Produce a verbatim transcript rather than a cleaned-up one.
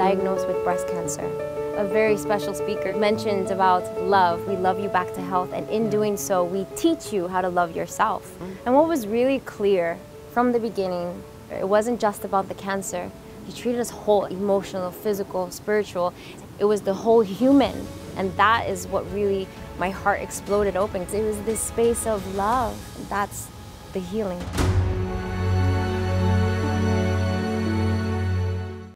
diagnosed with breast cancer. A very special speaker mentioned about love. We love you back to health, and in doing so, we teach you how to love yourself. And what was really clear from the beginning, it wasn't just about the cancer. He treated us whole, emotional, physical, spiritual. It was the whole human, and that is what really, my heart exploded open. It was this space of love, and that's the healing.